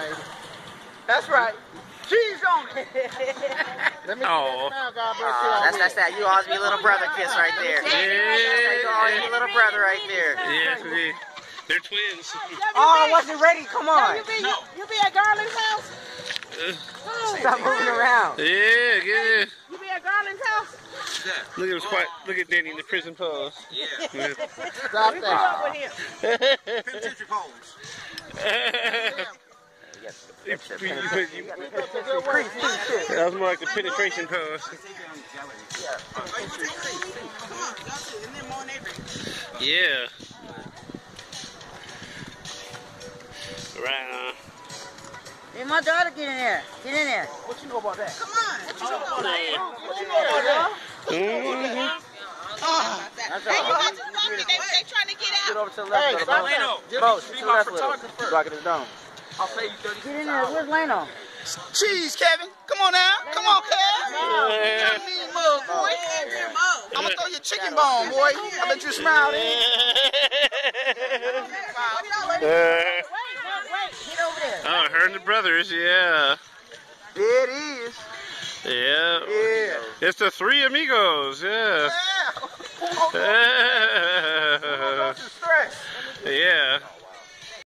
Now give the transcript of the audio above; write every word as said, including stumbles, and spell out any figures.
baby. That's right. Cheese on it. Let me oh. now, God bless Uh, you. that's that's that. You always be little brother kiss right there. Yeah. That's you always be little brother right there. Yes, indeed. They're twins. Oh, I wasn't ready. Come on. You be, no. you be at Garland's house? Oh. Stop moving around. Yeah, yeah. You be at Garland's house? Look at his quite, look at Danny in the prison pose. Yeah. yeah. Stop We that. grew up with him. Penitentiary pose. That was more like the penetration pose. Yeah. Right on. Hey, my daughter, get in there. Get in there. What you know about that? Come on. What you know about that? What you know about that? Mm-hmm. Oh, that's hey, you got to walk in. They, they trying to get out. Get over to the left. Hey, stop Leno. Bro, be my photographer. Block his dome. I'll pay you thirty. Get in there. Where's Leno? Cheese, Kevin. Come on now. Come on, Kevin. Yeah. Come mean mug, boy. I'm gonna throw your chicken bone, boy. I bet you smile then. Uh, Wait, wait. Get over there. oh, her and the brothers, yeah. There it is. Yeah. Yeah. It's the three amigos, yeah. Yeah. Yeah. Stress. Yeah.